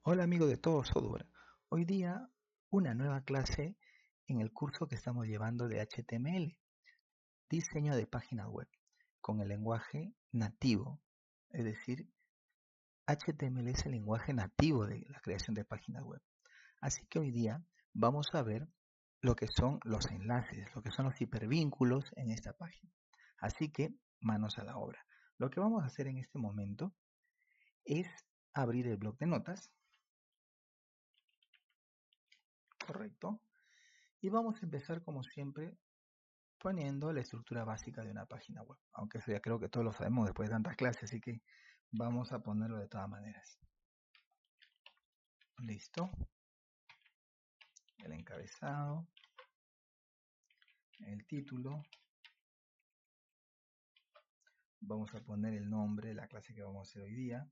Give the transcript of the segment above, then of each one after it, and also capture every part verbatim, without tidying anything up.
Hola amigo de Todo Software. Hoy día una nueva clase en el curso que estamos llevando de H T M L, diseño de página web, con el lenguaje nativo. Es decir, H T M L es el lenguaje nativo de la creación de páginas web. Así que hoy día vamos a ver lo que son los enlaces, lo que son los hipervínculos en esta página. Así que manos a la obra. Lo que vamos a hacer en este momento es abrir el bloc de notas. Correcto. Y vamos a empezar como siempre poniendo la estructura básica de una página web. Aunque eso ya creo que todos lo sabemos después de tantas clases, así que vamos a ponerlo de todas maneras. Listo. El encabezado. El título. Vamos a poner el nombre de la clase que vamos a hacer hoy día.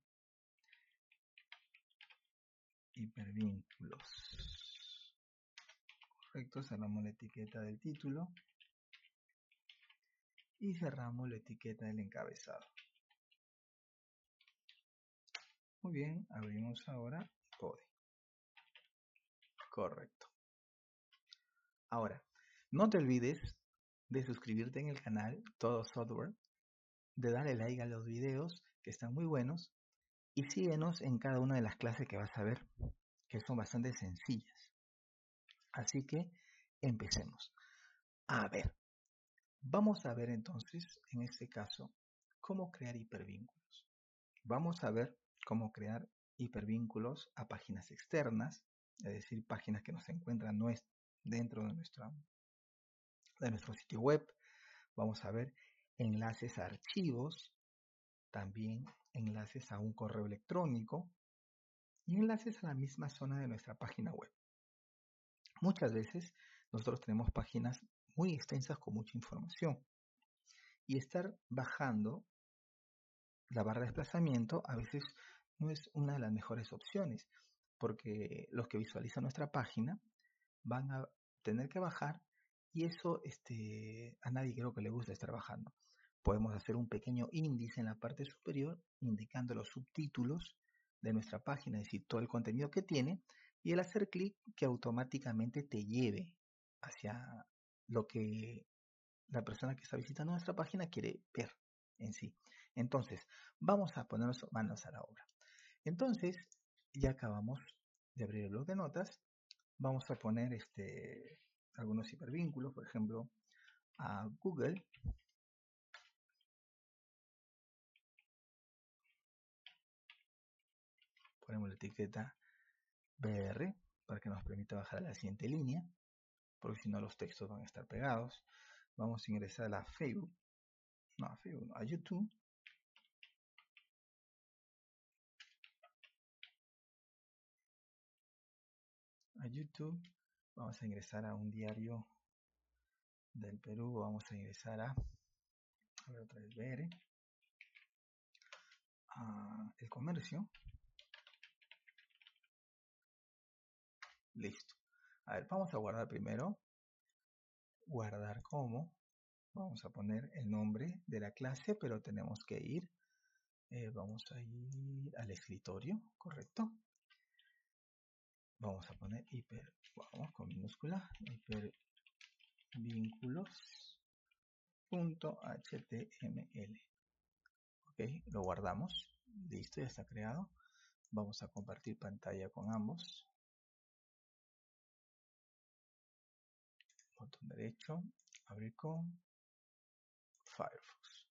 Hipervínculos. Correcto, cerramos la etiqueta del título. Y cerramos la etiqueta del encabezado. Muy bien, abrimos ahora Code. Correcto. Ahora, no te olvides de suscribirte en el canal Todo Software, de darle like a los videos que están muy buenos y síguenos en cada una de las clases que vas a ver, que son bastante sencillas. Así que empecemos. A ver, vamos a ver entonces, en este caso, cómo crear hipervínculos. Vamos a ver cómo crear hipervínculos a páginas externas, es decir, páginas que nos encuentran dentro de, nuestra, de nuestro sitio web. Vamos a ver enlaces a archivos, también enlaces a un correo electrónico y enlaces a la misma zona de nuestra página web. Muchas veces nosotros tenemos páginas muy extensas con mucha información y estar bajando la barra de desplazamiento a veces no es una de las mejores opciones, porque los que visualizan nuestra página van a tener que bajar y eso este, a nadie creo que le gusta estar bajando. Podemos hacer un pequeño índice en la parte superior indicando los subtítulos de nuestra página, es decir, todo el contenido que tiene, y el hacer clic que automáticamente te lleve hacia lo que la persona que está visitando nuestra página quiere ver en sí. Entonces, vamos a ponernos manos a la obra. Entonces, ya acabamos de abrir el bloc de notas. Vamos a poner este, algunos hipervínculos, por ejemplo, a Google. Ponemos la etiqueta B R para que nos permita bajar a la siguiente línea, porque si no los textos van a estar pegados. Vamos a ingresar a la Facebook, no a Facebook, no, a YouTube. A YouTube, vamos a ingresar a un diario del Perú, vamos a ingresar a, a ver otra vez B R, a El Comercio. Listo. A ver, vamos a guardar primero. Guardar como. Vamos a poner el nombre de la clase, pero tenemos que ir. Eh, vamos a ir al escritorio, ¿correcto? Vamos a poner hiper, vamos con minúscula, hipervínculos.html. Ok, lo guardamos. Listo, ya está creado. Vamos a compartir pantalla con ambos. Botón derecho, abrir con Firefox.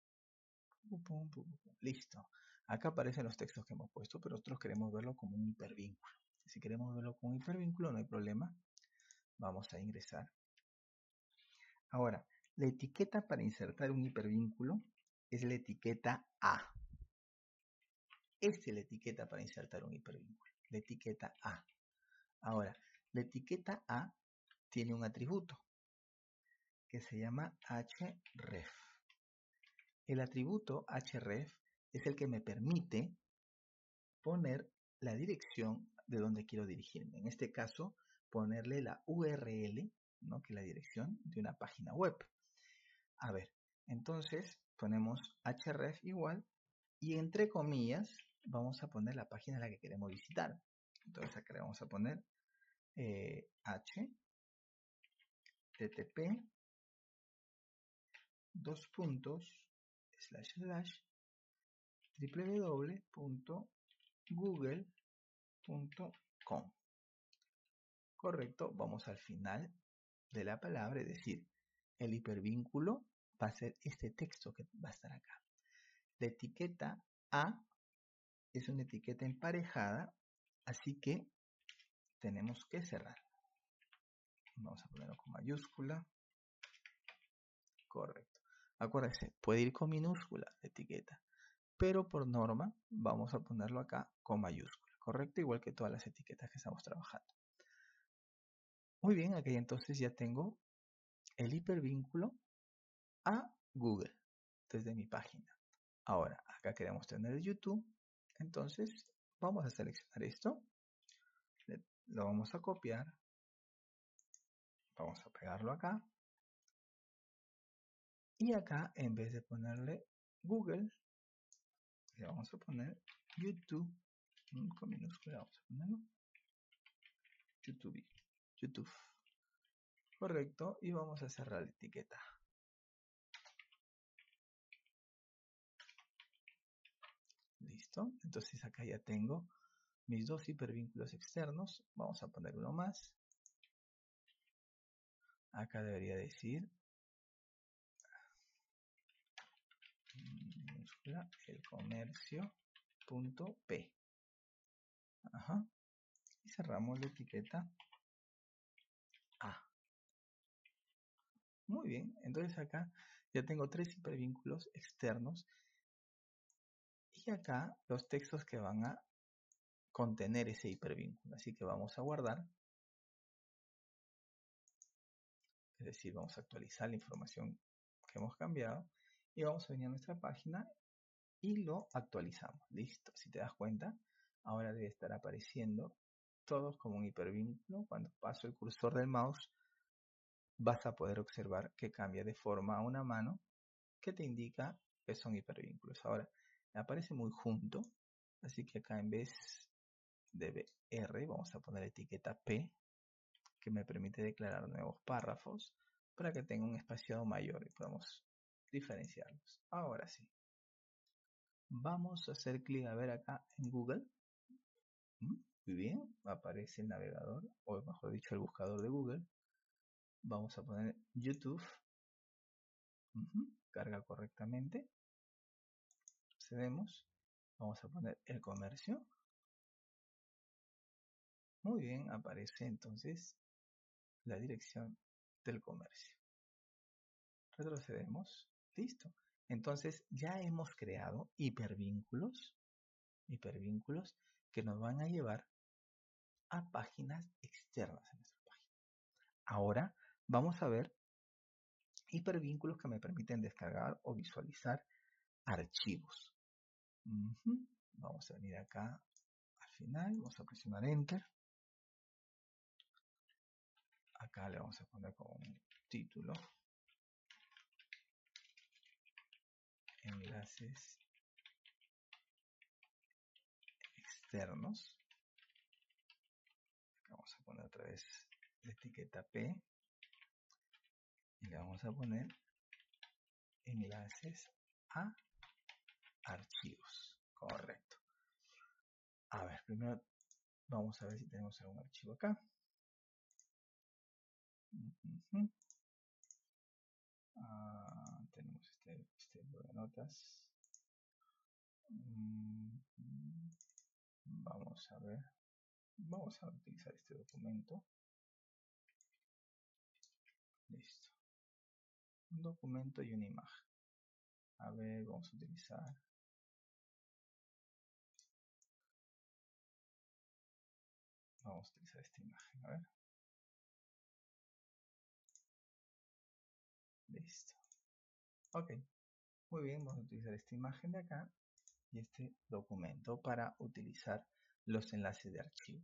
Listo. Acá aparecen los textos que hemos puesto, pero nosotros queremos verlo como un hipervínculo. Si queremos verlo como un hipervínculo, no hay problema. Vamos a ingresar. Ahora, la etiqueta para insertar un hipervínculo es la etiqueta A. Esta es la etiqueta para insertar un hipervínculo, la etiqueta A. Ahora, la etiqueta A tiene un atributo que se llama href. El atributo href es el que me permite poner la dirección de donde quiero dirigirme. En este caso, ponerle la U R L, ¿no? Que es la dirección de una página web. A ver, entonces ponemos href igual y entre comillas vamos a poner la página a la que queremos visitar. Entonces acá le vamos a poner eh, h t t p dos puntos slash slash w w w punto google punto com. Correcto, vamos al final de la palabra, es decir, el hipervínculo va a ser este texto que va a estar acá. La etiqueta A es una etiqueta emparejada, así que tenemos que cerrar. Vamos a ponerlo con mayúscula. Correcto. Acuérdense, puede ir con minúscula la etiqueta, pero por norma vamos a ponerlo acá con mayúscula. Correcto, igual que todas las etiquetas que estamos trabajando. Muy bien, aquí entonces ya tengo el hipervínculo a Google desde mi página. Ahora, acá queremos tener YouTube, entonces vamos a seleccionar esto, lo vamos a copiar, vamos a pegarlo acá, y acá en vez de ponerle Google, le vamos a poner YouTube, con minúscula vamos a ponerlo, YouTube, YouTube, correcto, y vamos a cerrar la etiqueta. Listo, entonces acá ya tengo mis dos hipervínculos externos. Vamos a poner uno más. Acá debería decir minúscula el comercio punto p. Ajá. Y cerramos la etiqueta A. Muy bien, entonces acá ya tengo tres hipervínculos externos. Y acá los textos que van a contener ese hipervínculo. Así que vamos a guardar. Es decir, vamos a actualizar la información que hemos cambiado. Y vamos a venir a nuestra página y lo actualizamos. Listo. Si te das cuenta, ahora debe estar apareciendo todos como un hipervínculo. Cuando paso el cursor del mouse, vas a poder observar que cambia de forma a una mano que te indica que son hipervínculos. Ahora, aparece muy junto. Así que acá en vez de R, vamos a poner etiqueta P, que me permite declarar nuevos párrafos para que tenga un espaciado mayor y podamos diferenciarlos. Ahora sí. Vamos a hacer clic a ver acá en Google. Muy bien, aparece el navegador, o mejor dicho, el buscador de Google. Vamos a poner YouTube. Uh-huh. Carga correctamente. Accedemos. Vamos a poner el comercio. Muy bien, aparece entonces la dirección del comercio. Retrocedemos. Listo. Entonces ya hemos creado hipervínculos, hipervínculos que nos van a llevar a páginas externas a nuestra página. Ahora vamos a ver hipervínculos que me permiten descargar o visualizar archivos. Uh-huh. Vamos a venir acá al final, vamos a presionar Enter. Acá le vamos a poner como título enlaces externos. Acá vamos a poner otra vez la etiqueta P y le vamos a poner enlaces a archivos. Correcto. A ver, primero vamos a ver si tenemos algún archivo acá. Uh-huh. Ah, tenemos este, este de notas. Uh-huh. Vamos a ver. Vamos a utilizar este documento. Listo. Un documento y una imagen. A ver, vamos a utilizar. Vamos a utilizar esta imagen. A ver. Listo. Ok. Muy bien, vamos a utilizar esta imagen de acá y este documento para utilizar los enlaces de archivo.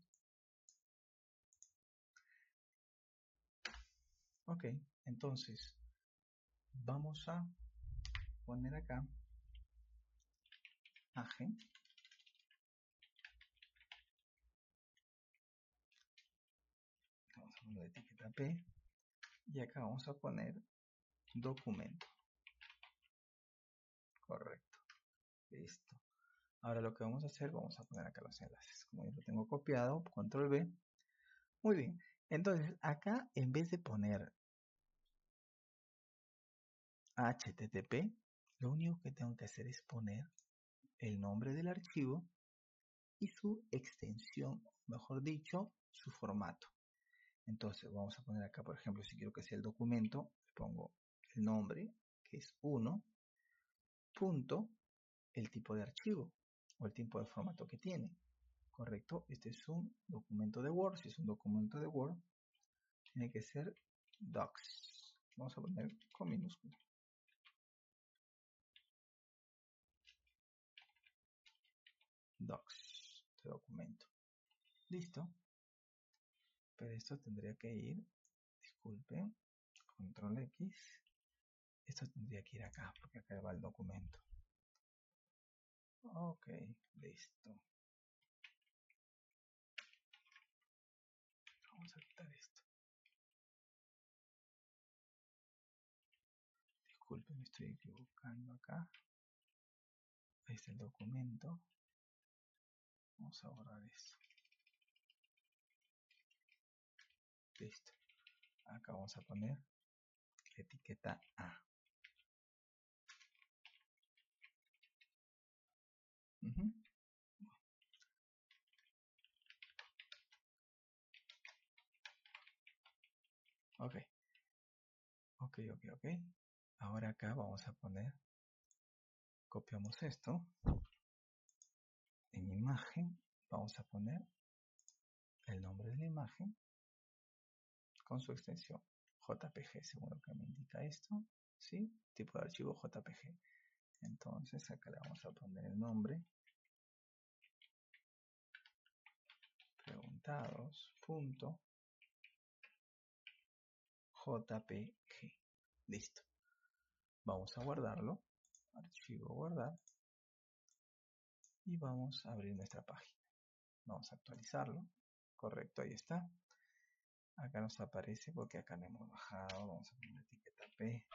Ok, entonces vamos a poner acá imagen a poner etiqueta P y acá vamos a poner documento. Correcto. Listo. Ahora lo que vamos a hacer, vamos a poner acá los enlaces. Como yo lo tengo copiado, control B. Muy bien. Entonces, acá en vez de poner H T T P, lo único que tengo que hacer es poner el nombre del archivo y su extensión, mejor dicho, su formato. Entonces, vamos a poner acá, por ejemplo, si quiero que sea el documento, le pongo el nombre, que es uno, punto, el tipo de archivo o el tipo de formato que tiene. Correcto, este es un documento de Word. Si es un documento de Word, tiene que ser docs. Vamos a poner con minúscula. Docs, este documento. Listo. Pero esto tendría que ir, disculpen, control X. Esto tendría que ir acá, porque acá va el documento. Ok, listo. Vamos a quitar esto. Disculpen, me estoy equivocando acá. Ahí está el documento. Vamos a borrar esto. Listo. Acá vamos a poner etiqueta A. Uh-huh. Ok. Ok, ok, ok. Ahora acá vamos a poner, copiamos esto. En imagen vamos a poner el nombre de la imagen con su extensión J P G, según lo que me indica esto, ¿sí? Tipo de archivo J P G. Entonces acá le vamos a poner el nombre, preguntados, punto, J P G. Listo. Vamos a guardarlo, archivo guardar, y vamos a abrir nuestra página. Vamos a actualizarlo. Correcto, ahí está. Acá nos aparece porque acá le hemos bajado. Vamos a poner etiqueta P.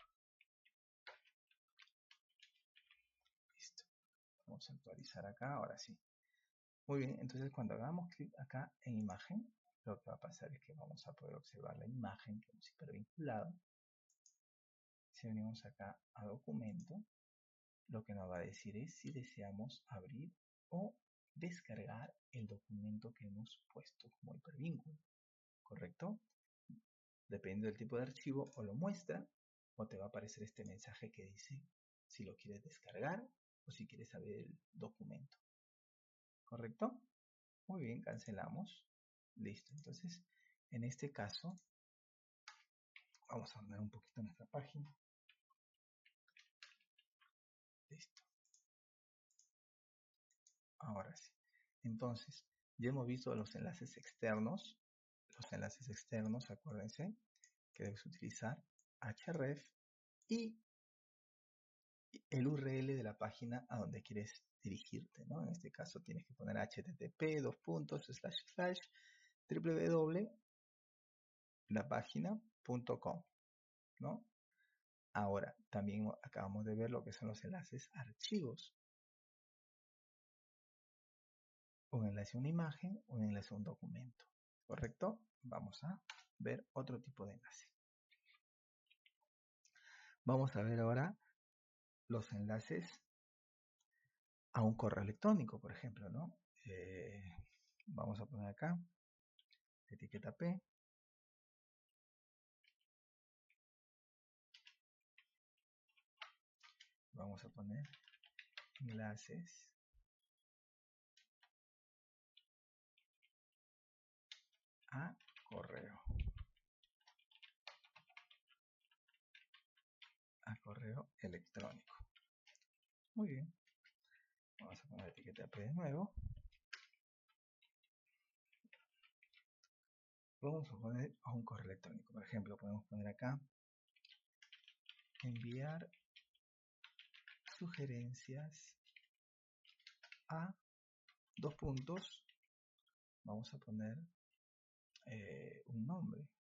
Listo. Vamos a actualizar acá, ahora sí. Muy bien, entonces cuando hagamos clic acá en imagen, lo que va a pasar es que vamos a poder observar la imagen que hemos hipervinculado. Si venimos acá a documento, lo que nos va a decir es si deseamos abrir o descargar el documento que hemos puesto como hipervínculo. ¿Correcto? Depende del tipo de archivo, o lo muestra o te va a aparecer este mensaje que dice si lo quieres descargar o si quieres abrir el documento. ¿Correcto? Muy bien, cancelamos. Listo. Entonces, en este caso, vamos a andar un poquito nuestra página. Listo. Ahora sí. Entonces, ya hemos visto los enlaces externos. Los enlaces externos, acuérdense que debes utilizar href y el U R L de la página a donde quieres dirigirte, ¿no? En este caso tienes que poner http dos puntos slash slash www la página punto com, ¿no? Ahora también acabamos de ver lo que son los enlaces archivos. Un enlace a una imagen, un enlace a un documento, ¿correcto? Vamos a ver otro tipo de enlace. Vamos a ver ahora los enlaces a un correo electrónico, por ejemplo, ¿no? Eh, vamos a poner acá etiqueta P. Vamos a poner enlaces a correo. A correo electrónico. Muy bien. Vamos a poner etiqueta P de nuevo. Vamos a poner a un correo electrónico. Por ejemplo, podemos poner acá enviar sugerencias a dos puntos. Vamos a poner eh, un nombre.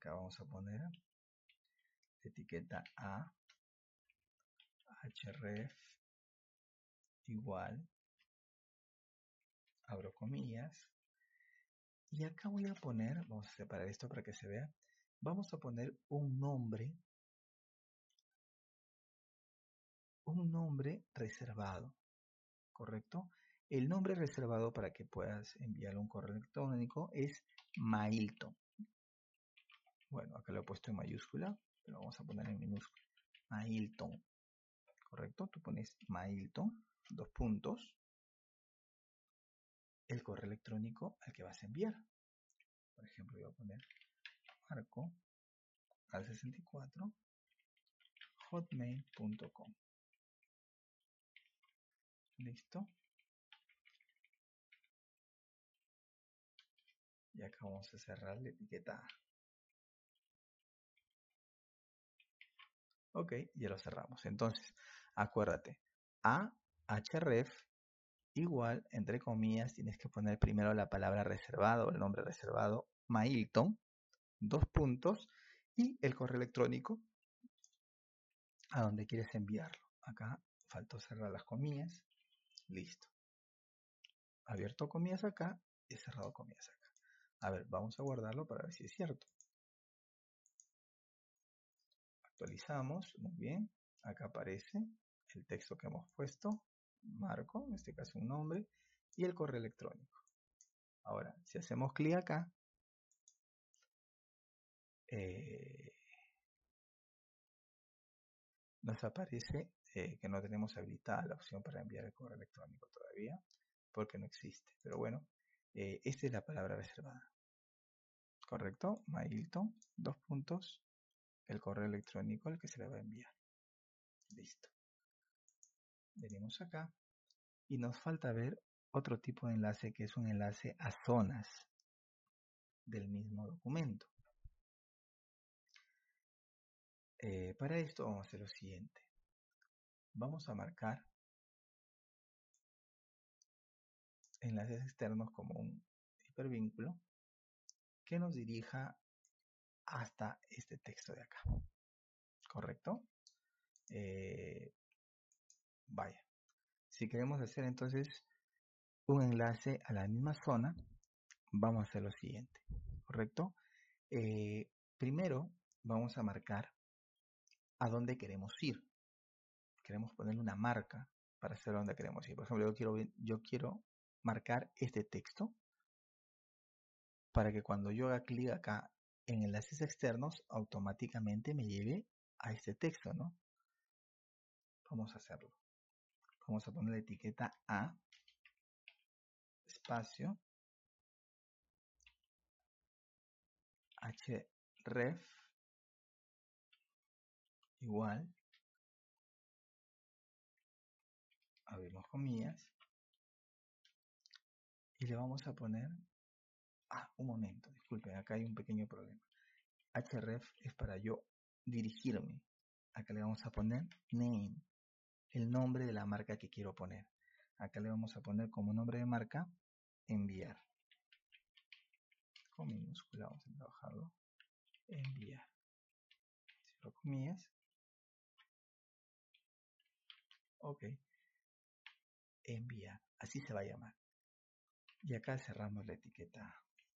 Acá vamos a poner etiqueta a href igual, abro comillas, y acá voy a poner, vamos a separar esto para que se vea, vamos a poner un nombre, un nombre reservado, ¿correcto? El nombre reservado para que puedas enviar un correo electrónico es Mailton. Bueno, acá lo he puesto en mayúscula, pero vamos a poner en minúscula. Mailton, ¿correcto? Tú pones Mailton, dos puntos, el correo electrónico al que vas a enviar. Por ejemplo, voy a poner marco al sesenta y cuatro hotmail punto com. Listo. Y acá vamos a cerrar la etiqueta A. Ok, ya lo cerramos. Entonces, acuérdate, a href igual, entre comillas, tienes que poner primero la palabra reservado, el nombre reservado, Mailton, dos puntos, y el correo electrónico a donde quieres enviarlo. Acá faltó cerrar las comillas. Listo. Abierto comillas acá y cerrado comillas acá. A ver, vamos a guardarlo para ver si es cierto. Actualizamos, muy bien. Acá aparece el texto que hemos puesto, marco, en este caso un nombre, y el correo electrónico. Ahora, si hacemos clic acá, eh, nos aparece eh, que no tenemos habilitada la opción para enviar el correo electrónico todavía, porque no existe. Pero bueno, eh, esta es la palabra reservada. ¿Correcto? Mailton, dos puntos, el correo electrónico al que se le va a enviar. Listo. Venimos acá y nos falta ver otro tipo de enlace que es un enlace a zonas del mismo documento. Eh, para esto vamos a hacer lo siguiente. Vamos a marcar enlaces externos como un hipervínculo que nos dirija hasta este texto de acá. ¿Correcto? Eh, vaya. Si queremos hacer entonces un enlace a la misma zona, vamos a hacer lo siguiente. ¿Correcto? Eh, primero vamos a marcar a dónde queremos ir. Queremos ponerle una marca para saber a dónde queremos ir. Por ejemplo, yo quiero, yo quiero marcar este texto para que cuando yo haga clic acá en enlaces externos, automáticamente me lleve a este texto, ¿no? Vamos a hacerlo. Vamos a poner la etiqueta A, espacio, href, igual, abrimos comillas, y le vamos a poner, ah, un momento, disculpen, acá hay un pequeño problema. Href es para yo dirigirme. Acá le vamos a poner name, el nombre de la marca que quiero poner. Acá le vamos a poner como nombre de marca, enviar. Con minúscula vamos a trabajarlo. Enviar. Cierro comillas. Ok. Enviar. Así se va a llamar. Y acá cerramos la etiqueta.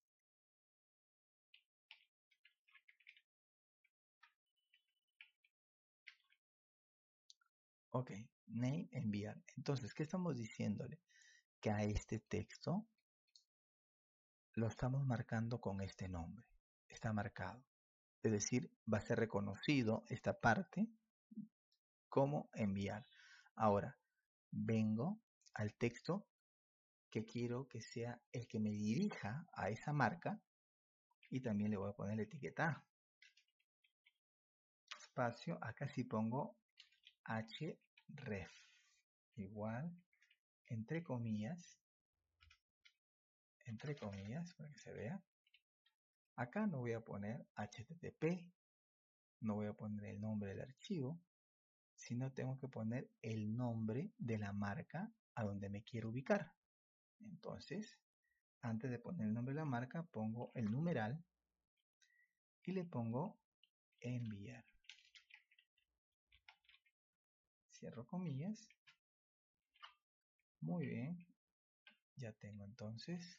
Ok. Name, enviar. Entonces, ¿qué estamos diciéndole? Que a este texto lo estamos marcando con este nombre. Está marcado. Es decir, va a ser reconocido esta parte como enviar. Ahora, vengo al texto que quiero que sea el que me dirija a esa marca y también le voy a poner la etiqueta A. Espacio, acá sí pongo href, igual, entre comillas, entre comillas, para que se vea. Acá no voy a poner H T T P, no voy a poner el nombre del archivo, sino tengo que poner el nombre de la marca a donde me quiero ubicar. Entonces, antes de poner el nombre de la marca, pongo el numeral y le pongo enviar. Cierro comillas. Muy bien. Ya tengo entonces.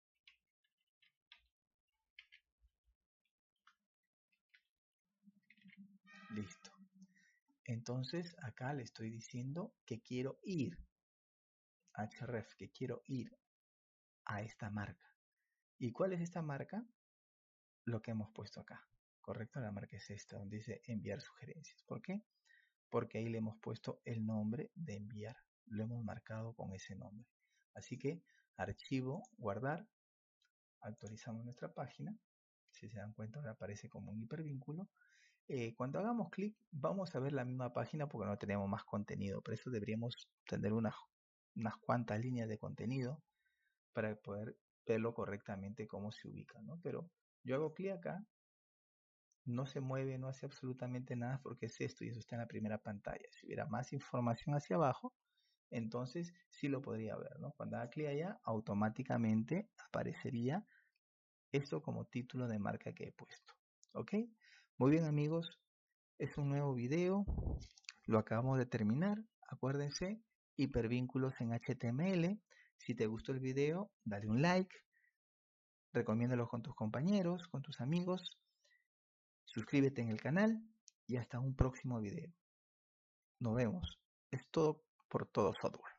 Listo. Entonces acá le estoy diciendo que quiero ir. href, que quiero ir a esta marca. ¿Y cuál es esta marca? Lo que hemos puesto acá. Correcto, la marca es esta, donde dice enviar sugerencias. ¿Por qué? Porque ahí le hemos puesto el nombre de enviar. Lo hemos marcado con ese nombre. Así que archivo, guardar, actualizamos nuestra página. Si se dan cuenta, ahora aparece como un hipervínculo. Eh, cuando hagamos clic, vamos a ver la misma página porque no tenemos más contenido. Por eso deberíamos tener unas, unas cuantas líneas de contenido para poder verlo correctamente cómo se ubica, ¿no? Pero yo hago clic acá, no se mueve, no hace absolutamente nada porque es esto y eso está en la primera pantalla. Si hubiera más información hacia abajo, entonces sí lo podría ver, ¿no? Cuando haga clic allá, automáticamente aparecería esto como título de marca que he puesto, ¿ok? Muy bien, amigos, es un nuevo video, lo acabamos de terminar. Acuérdense, hipervínculos en H T M L. Si te gustó el video, dale un like, recomiéndalo con tus compañeros, con tus amigos, suscríbete en el canal y hasta un próximo video. Nos vemos. Es todo por Todo Software.